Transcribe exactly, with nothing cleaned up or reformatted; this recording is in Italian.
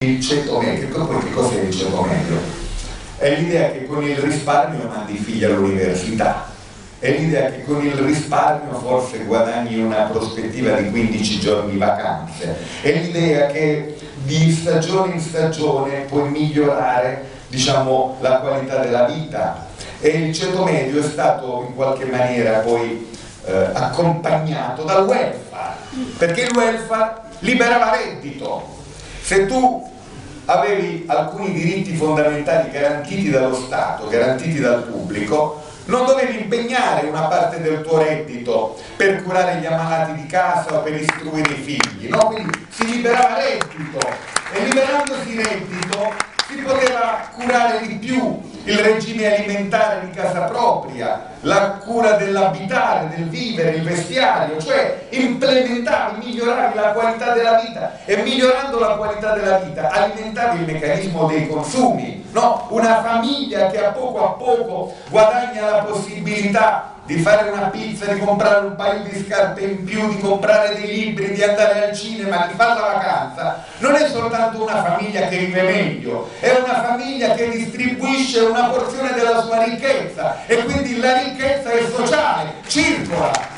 Il ceto medio, poi che cos'è il ceto medio? È l'idea che con il risparmio mandi i figli all'università, è l'idea che con il risparmio forse guadagni una prospettiva di quindici giorni di vacanze, è l'idea che di stagione in stagione puoi migliorare, diciamo, la qualità della vita. E il ceto medio è stato in qualche maniera poi eh, accompagnato dal welfare, perché il welfare liberava reddito. Se tu avevi alcuni diritti fondamentali garantiti dallo Stato, garantiti dal pubblico, non dovevi impegnare una parte del tuo reddito per curare gli ammalati di casa o per istruire i figli, no? Quindi si liberava reddito, e liberandosi reddito si poteva curare di più il regime alimentare di casa propria, la cura dell'abitare, del vivere, il vestiario, cioè implementavi, miglioravi la qualità della vita, e migliorando la qualità della vita alimentavi il meccanismo dei consumi, no? Una famiglia che a poco a poco guadagna la possibilità di fare una pizza, di comprare un paio di scarpe in più, di comprare dei libri, di andare al cinema, di fare la vacanza, non è soltanto una famiglia che vive meglio, è una famiglia che distribuisce una porzione della sua ricchezza, e quindi la ricchezza è sociale, circola.